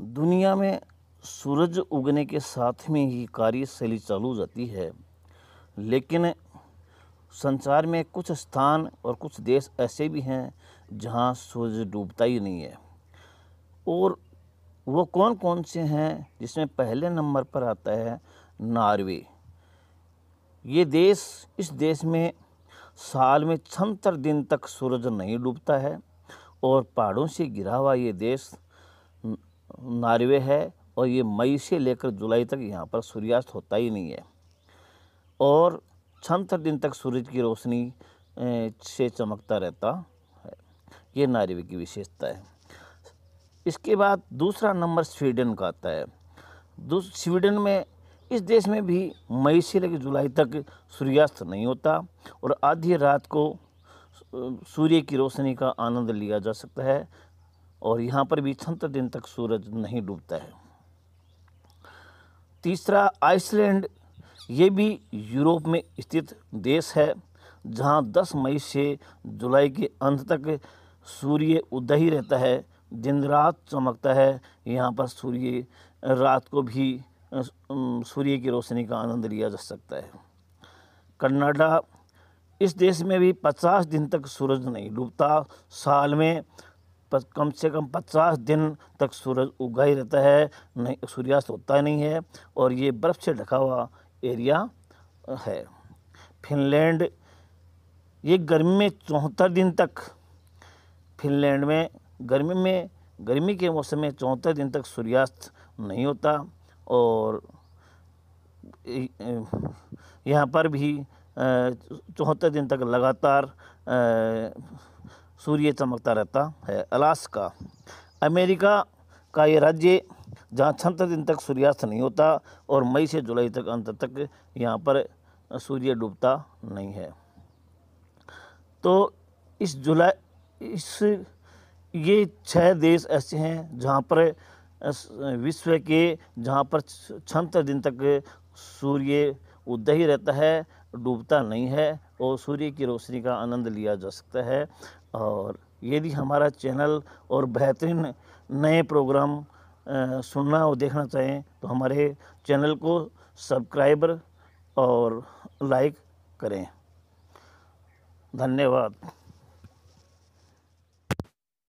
दुनिया में सूरज उगने के साथ में ही कार्यशैली चालू हो जाती है, लेकिन संसार में कुछ स्थान और कुछ देश ऐसे भी हैं जहां सूरज डूबता ही नहीं है। और वो कौन कौन से हैं, जिसमें पहले नंबर पर आता है नॉर्वे। ये देश, इस देश में साल में 76 दिन तक सूरज नहीं डूबता है और पहाड़ों से घिरा हुआ ये देश नॉर्वे है। और ये मई से लेकर जुलाई तक यहाँ पर सूर्यास्त होता ही नहीं है और 76 दिन तक सूरज की रोशनी से चमकता रहता है। ये नॉर्वे की विशेषता है। इसके बाद दूसरा नंबर स्वीडन का आता है। स्वीडन में, इस देश में भी मई से लेकर जुलाई तक सूर्यास्त नहीं होता और आधी रात को सूर्य की रोशनी का आनंद लिया जा सकता है और यहाँ पर भी 76 दिन तक सूरज नहीं डूबता है। तीसरा आइसलैंड, ये भी यूरोप में स्थित देश है जहाँ 10 मई से जुलाई के अंत तक सूर्य उदय ही रहता है, दिन रात चमकता है। यहाँ पर सूर्य रात को भी सूर्य की रोशनी का आनंद लिया जा सकता है। कनाडा, इस देश में भी 50 दिन तक सूरज नहीं डूबता। साल में कम से कम 50 दिन तक सूरज उगा ही रहता है, नहीं सूर्यास्त होता नहीं है और ये बर्फ़ से ढका हुआ एरिया है। फिनलैंड, ये गर्मी में 74 दिन तक, फिनलैंड में गर्मी के मौसम में 74 दिन तक सूर्यास्त नहीं होता और यहाँ पर भी 74 दिन तक लगातार सूर्य चमकता रहता है। अलास्का, अमेरिका का ये राज्य जहाँ 76 दिन तक सूर्यास्त नहीं होता और मई से जुलाई तक अंत तक यहाँ पर सूर्य डूबता नहीं है। तो ये 6 देश ऐसे हैं जहाँ पर विश्व के, जहाँ पर 76 दिन तक सूर्य उदय ही रहता है, डूबता नहीं है और सूर्य की रोशनी का आनंद लिया जा सकता है। और यदि हमारा चैनल और बेहतरीन नए प्रोग्राम सुनना और देखना चाहें तो हमारे चैनल को सब्सक्राइब और लाइक करें। धन्यवाद।